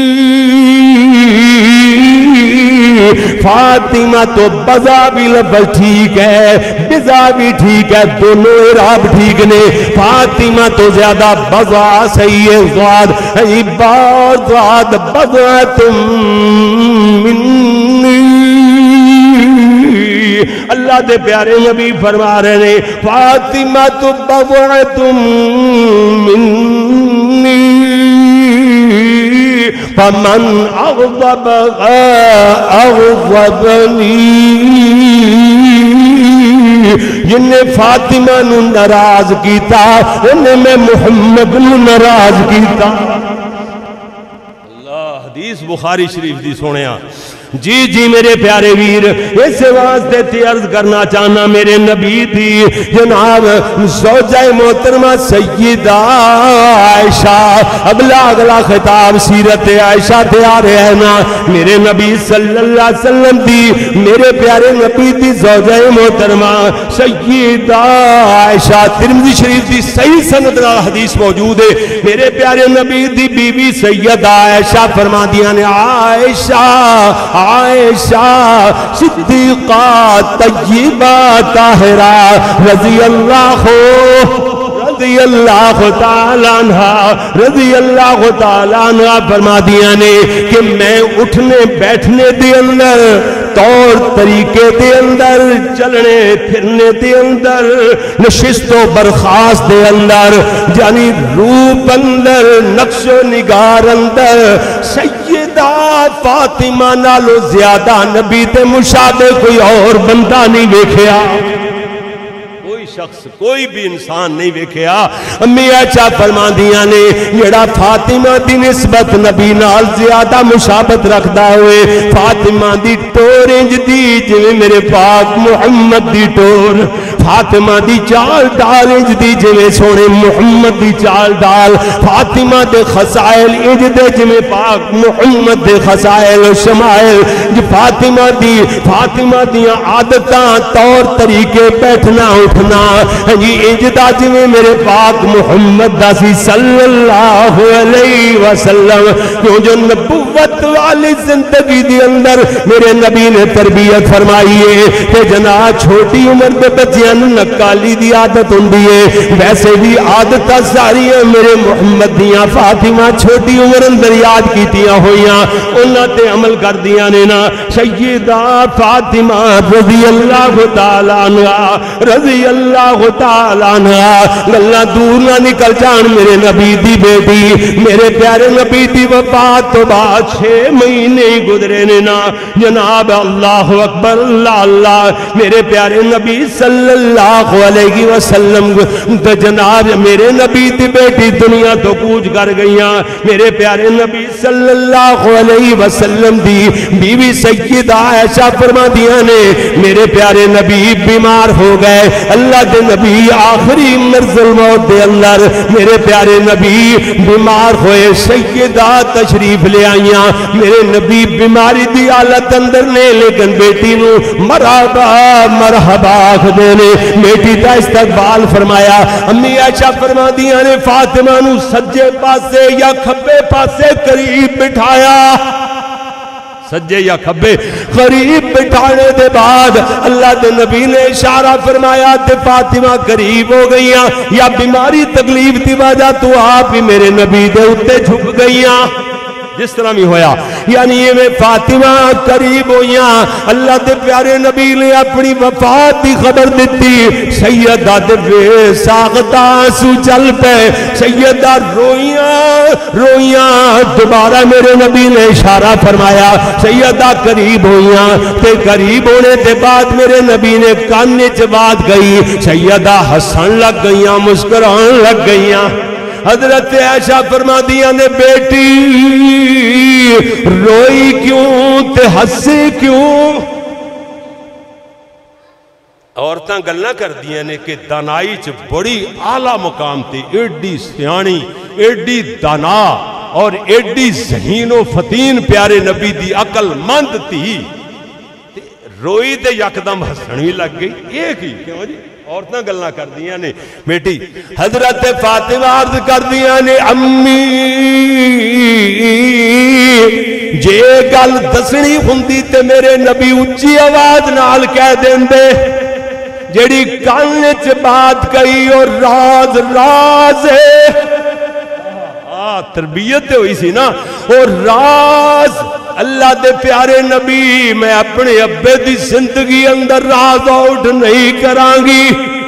فاطمہ تو بضع بھی لفظ ٹھیک ہے, بضع بھی ٹھیک ہے, دونوں اعراب ٹھیک نے. فاطمہ تو زیادہ بضع صحیح ہے, ضاد بار ضاد بضعۃ منی. اللہ دے پیارے نبی فرما رہے ہیں فاطمہ تو بضعۃ منی فمن اغضبها اغضبنی. جن نے فاطمہ نو ناراض کیتا انہیں میں محمد نو ناراض کیتا. اللہ حدیث بخاری شریف دی سنیا. جی جی میرے پیارے ویر اس واسطے تے عرض کرنا چاہنا میرے نبی دی جناب زوجہ محترمہ سیدہ عائشہ. اگلا خطاب سیرت عائشہ تے آ رہا ہے نا. میرے نبی صلی اللہ علیہ وسلم دی میرے پیارے نبی دی زوجہ محترمہ سیدہ عائشہ ترمذی شریف دی صحیح سند نال حدیث موجود ہے. میرے پیارے نبی دی بیوی سیدہ عائشہ فرما دیا نے عائشہ عائشہ صدیقہ طیبہ طاہرہ رضی اللہ تعالیٰ عنہ فرما دیا نے کہ میں اٹھنے بیٹھنے دے اندر طور طریقے دے اندر چلنے پھرنے دے اندر نشست و برخاست دے اندر یعنی روپ اندر نقش و نگار اندر سیدہ فاطمہ نالو زیادہ نبی تے مشابہ کوئی اور بندہ نہیں ویکھیا. کوئی شخص کوئی بھی انسان نہیں ویکھیا امی عائشہ فرماندیاں نے جڑا فاطمہ دی نسبت نبی نال زیادہ مشابہت رکھدا ہوئے فاطمہ دی ٹور انج دی جویں میرے پاک محمد دی ٹور فاطمہ دی چال ڈال انج دی جویں سونے محمد دی چال ڈال فاطمہ دے خصائل انج دے جویں پاک محمد دے خصائل و شمائل جو فاطمہ دیاں عادتاں طور طریقے بیٹھنا اٹھنا جی انج دا جویں میرے پاک محمد دا سی صلی اللہ علیہ وسلم کیوں جو نبوت والی زندگی دی اندر میرے نبی نے تربیت فرمائی ہے کہ جناب چھوٹی عمر دے بچیاں نوں نکالی دی عادت ہوندی ہے ویسے بھی عادتاں ساری میرے محمد دیاں فاطمہ چھوٹی عمر اندر یاد کیتیاں ہویاں انہاں تے عمل کر دیاں نے نا سیدہ فاطمہ رضی اللہ تعالیٰ عنہا رضی اللہ تعالیٰ عنہا گلاں دور نہ نکل جان میرے نبی دی بیٹی میرے پیارے نبی دی وفات تو بعد 6 مہینے گزرے نے نا جناب اللہ اکبر اللہ اللہ میرے پیارے نبی صلی اللہ علیہ وسلم تو جناب میرے نبی دی بیٹی دنیا تو کوچ کر گئیاں میرے پیارے نبی صلی اللہ علیہ وسلم دی بیوی سیدہ عائشہ فرما دیا نے میرے پیارے نبی بیمار ہو گئے اللہ دے نبی آخری مرض الموت دے اندر میرے پیارے نبی بیمار ہوئے سیدہ تشریف لے آئیاں میرے نبی بیماری دی حالت اندر نے لیکن بیٹی نو مرحبا مرحبا دینے بیٹی دا استقبال فرمایا امی عائشہ فرما دیا نے فاطمہ نو سجے پاسے یا کھبے پاسے قریب بٹھایا سجے یا کھبے قریب بٹھانے دے بعد اللہ دے نبی نے اشارہ فرمایا تے فاطمہ قریب ہو گئیاں یا بیماری تکلیف دی وجہ تو آپ ہی میرے نبی دے اتے جھک گئیاں جس طرح بھی ہویا یعنی یہ میں فاطمہ قریب ہویاں اللہ دے پیارے نبی نے اپنی وفات دی خبر دیتی سیدہ دے بے ساغتہ سو چل پہ سیدہ رویاں دوبارہ میرے نبی نے اشارہ فرمایا سیدہ قریب ہویاں تے قریب ہونے دے بعد میرے نبی نے کانے چبات گئی سیدہ ہسن لگ گئیاں مسکران لگ گئیاں حضرت عائشہ فرما دیا نے بیٹی روئی کیوں تے ہسے کیوں عورتاں گلنا کر دیا نے کہ دانائی چ بڑی اعلیٰ مقام تھی ایڈی سیانی ایڈی دانا اور ایڈی ذہین و فتین پیارے نبی دی عقل مند تھی روئی تے یکدم ہسنی لگ گئی ایک ہی کیوں جی عورتاں گلنا کر دیا نے بیٹی حضرت فاطمہ عرض کر دیا نے امی جے گل دسنی ہوندی تے میرے نبی اچھی آواز نال کہہ دین دے جیڑی کان چ بات کہی اور راز راز ہے تربیت ہوئی سی نا اور راز اللہ دے پیارے نبی میں اپنے ابے دی زندگی اندر راز آؤٹ نہیں کرانگی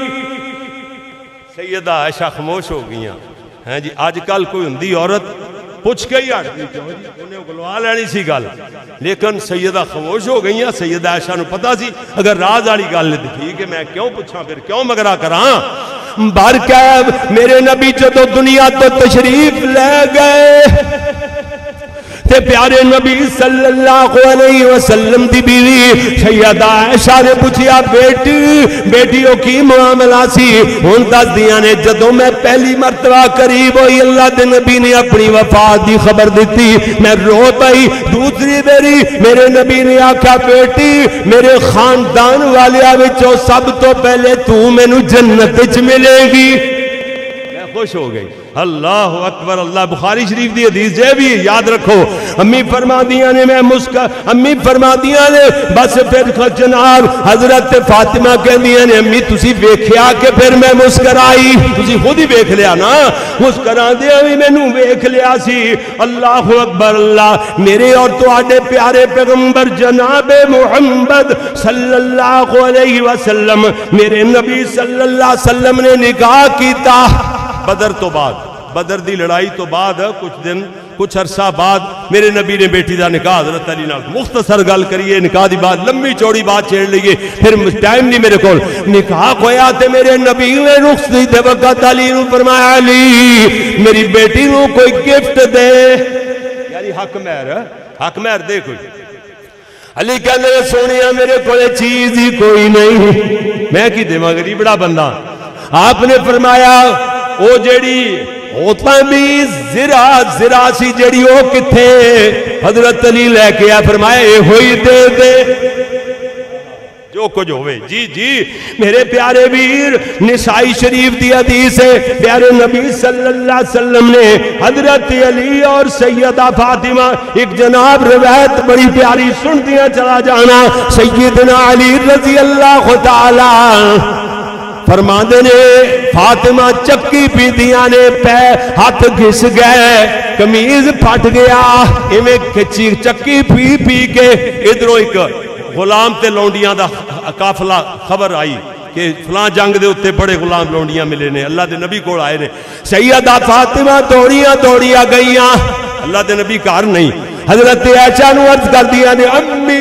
سیدہ عائشہ خاموش ہو گئیاں ہیں جی آج کل کوئی ہندی عورت پوچھ کے ہی ہٹ گئی انہیں اگلوا لینی سی گل لیکن سیدہ خاموش ہو گئیاں سیدہ عائشہ نو پتا سی اگر راز والی گل نہیں تھی کہ میں کیوں پوچھاں پھر کیوں مگرا کراں بارکہ میرے نبی جدو دنیا تو تشریف لے گئے تے پیارے نبی صلی اللہ علیہ وسلم دی بیوی سیدہ عائشہ نے پوچھیا بیٹیوں کی معاملہ سی ہن دس دیاں نے جدوں میں پہلی مرتبہ قریب ہوئی اللہ دے نبی نے اپنی وفات دی خبر دیتی میں رو پئی دوسری بیری میرے نبی نے آکھا بیٹی میرے خاندان والیاں وچوں سب تو پہلے تو مینوں جنت وچ ملے گی میں خوش ہو گئی اللہ اکبر اللہ بخاری شریف دی حدیث جے بھی یاد رکھو امی فرما دیا نے میں امی فرما دیا نے بس پھر جناب حضرت فاطمہ کہہ دیا نے امی تسی ویکھیا کہ پھر میں مسکرائی تسی خود ہی ویکھ لیا نا مسکرا دیا بھی میں نوں ویکھ لیا سی اللہ اکبر اللہ میرے اور تواڈے پیارے پیغمبر جناب محمد صلی اللہ علیہ وسلم میرے نبی صلی اللہ علیہ وسلم نے نکاح کیتا بدر تو بعد بدر دی لڑائی تو بعد کچھ دن کچھ عرصہ بعد میرے نبی نے بیٹی دا نکاح حضرت علی نال مختصر گل کریے نکاح دی بات لمبی چوڑی بات چھیڑ لئیے پھر ٹائم نہیں میرے کول نکاح ہویا تے میرے نبی نے رخصتی دے وقت علی نو فرمایا علی میری بیٹی نو کوئی گفٹ دے یعنی حق مہر دے کوئی علی کہنے سونیا میرے کولے چیز ہی کوئی نہیں میں کی دے مگری بڑا بندہ آپ نے فرمایا او جیڑی ہوتا بھی زرا سی جڑی ہو کتھے حضرت علی لے کے آیا فرمایا اے ہوئی دے دے جو کچھ ہوئے جی میرے پیارے ویر نسائی شریف دی حدیث ہے پیارے نبی صلی اللہ علیہ وسلم نے حضرت علی اور سیدہ فاطمہ ایک جناب روایت بڑی پیاری سن دیا چلا جانا سیدنا علی رضی اللہ تعالی فرماندے نے فاطمہ چکی پی دیاں نے پہ ہاتھ گھس گئے کمیز پھٹ گیا ایمیں چکی پی کے ادھروں ایک غلام تے لونڈیاں دا قافلہ خبر آئی کہ فلاں جنگ دے اتے بڑے غلام لونڈیاں ملے نے اللہ دے نبی کو آئے نے سیدہ فاطمہ دوڑیاں گئیاں اللہ دے نبی کار نہیں حضرت عائشہ نو عرض کر دیا نے امی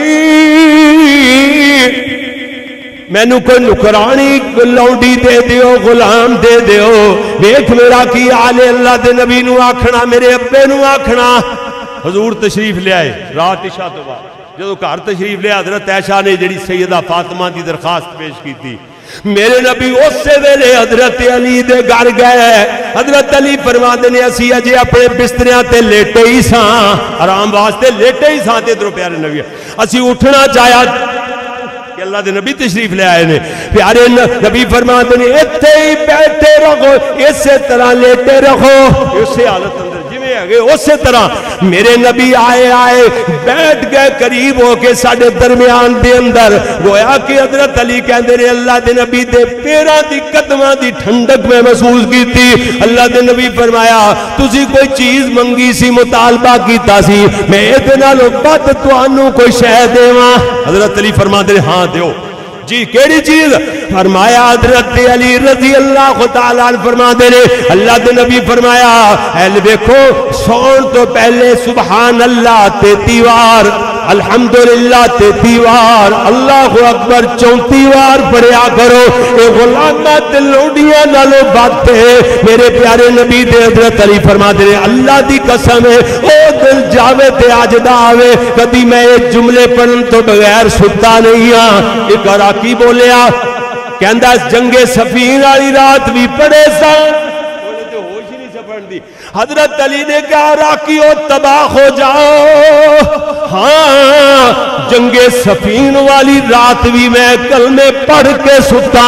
میں نو کوئی نکرانی لونڈی دے دیو غلام دے دیو دیکھ میرا کی آلے اللہ دے نبی نو آکھنا میرے ابے نو آکھنا حضور تشریف لے آئے رات عشاء تو بعد جدو گھر تشریف لے حضرت عائشہ نے جڑی سیدہ فاطمہ دی درخواست پیش کی تھی میرے نبی اس سے ویلے حضرت علی دے گھر گئے حضرت علی فرماندے نے اسی اجے اپنے بستریاں تے لیٹے ہی ساں آرام واسطے لیٹے ہی ساں تے درو پیارے نبی اسی اٹھنا چاہیا کہ اللہ دے نبی تشریف لے آئے نے پیارے نبی فرماندے نے ایتھے ہی بیٹھے رہو اسی طرح لیٹے رہو اسی حالت اندر اسی طرح میرے نبی آئے بیٹھ گئے قریب ہو کے ساڑھے درمیان دے اندر گویا کہ حضرت علی کہندے نے اللہ دے نبی دے پیران دی قدمہ دی ٹھنڈک میں محسوس کی تھی اللہ دے نبی فرمایا تسی کوئی چیز منگی سی مطالبہ کیتا سی میں اتنا لو بات تو آنو کوئی شہ دے وہاں حضرت علی فرماتے ہیں ہاں دیو جی کیڑی چیز فرمایا حضرت علی رضی اللہ تعالیٰ فرما دے رہے اللہ دے نبی فرمایا اہل دیکھو سون تو پہلے سبحان اللہ 33 بار الحمدللہ 33 بار اللہ اکبر 34 بار پڑھیا کرو اے غلامات لوڈیاں نالو باتے میرے پیارے نبی دے حضرت علی فرما دے رہے اللہ دی قسم ہے او دل جاوے تے آجدہ آوے کبھی میں ایک جملے پڑھن تو بغیر ستا نہیں ہاں ایک عراقی بولیا کہندہ جنگ صفین والی رات بھی پڑھے سا بولے تو ہوش ہی نہیں سپڑھ دی حضرت علی نے کہا راکیو تباہ ہو جاؤ ہاں جنگ صفین والی رات بھی میں کلمے پڑھ کے ستا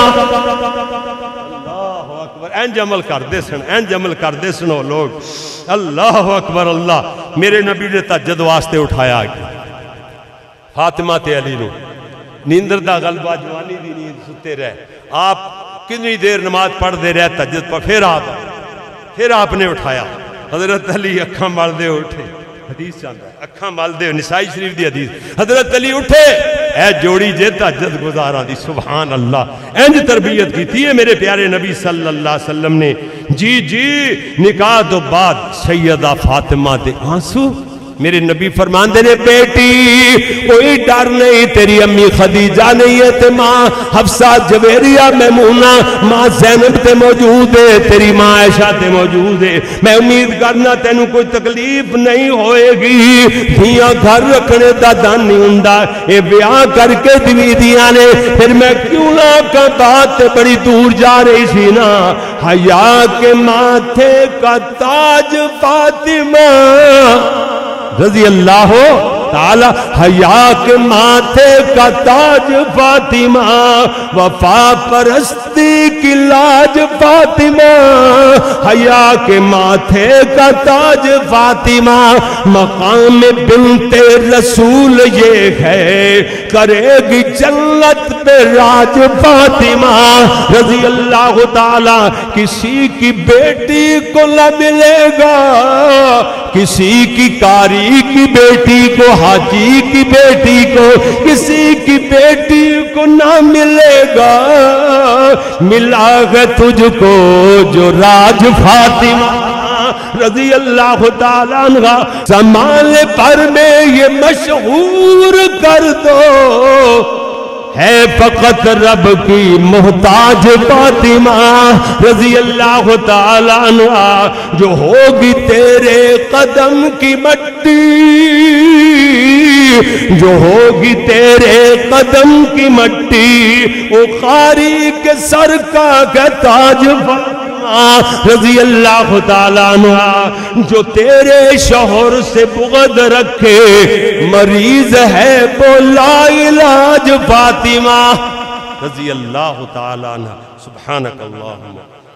اللہ اکبر اینج عمل کر دے سنو لوگ اللہ اکبر اللہ میرے نبی نے تہجد واسطے اٹھایا فاطمہ تے علی نو نیندر دا غلبہ جوانی دی نیند ستے رہے آپ کتنی دیر نماز پڑھ دے رہے تہجد پر پھر آپ نے اٹھایا حضرت علی اکھاں مال دے اٹھے حدیث چاہتا ہے اکھاں مال دے نسائی شریف دی حدیث حضرت علی اٹھے اے جوڑی جے تہجد گزارا دی سبحان اللہ انج تربیت کی تھی میرے پیارے نبی صلی اللہ علیہ وسلم نے جی نکاح تو بعد سیدہ فاطمہ دے آنسو میرے نبی فرماندے نے بیٹی کوئی ڈر نہیں تیری امی خدیجہ نہیں ہے تے ماں حفصہ جویریہ میمونہ ماں زینب تے موجود ہے تیری ماں عائشہ تے موجود ہے میں امید کرنا تینوں کوئی تکلیف نہیں ہوئے گی دھیاں گھر رکھنے دا دان نہیں ہوندا اے بیاہ کر کے دیدیاں نے پھر میں کیوں نہ کا بات بڑی دور جا رہی سی نا حیا کے ماتھے کا تاج فاطمہ رضی اللہ تعالی حیا کے ماتھے کا تاج فاطمہ وفا پرستی کی لاج فاطمہ حیا کے ماتھے کا تاج فاطمہ مقام بنت رسول یہ ہے کرے گی جنت پہ راج فاطمہ رضی اللہ تعالی کسی کی بیٹی کو نہ ملے گا کسی کی کاری کی بیٹی کو حاجی کی بیٹی کو کسی کی بیٹی کو نہ ملے گا ملا ہے تجھ کو جو راج فاطمہ رضی اللہ تعالیٰ عنہ زمانے پر میں یہ مشہور کر دو ہے فقط رب کی محتاج فاطمہ رضی اللہ تعالیٰ عنہ جو ہوگی تیرے قدم کی مٹی جو ہوگی تیرے قدم کی مٹی وہ قاری کے سر کا تاج فاطمہ رضی اللہ تعالیٰ عنہ جو تیرے شوہر سے بغض رکھے مریض ہے وہ لا علاج فاطمہ رضی اللہ تعالیٰ عنہ سبحانک اللہم